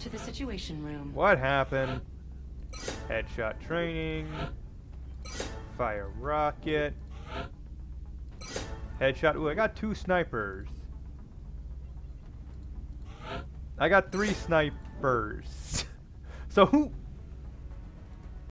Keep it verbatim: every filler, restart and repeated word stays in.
to the Situation Room. What happened? Headshot training. Fire rocket. Headshot. Ooh, I got two snipers. I got three snipers. So who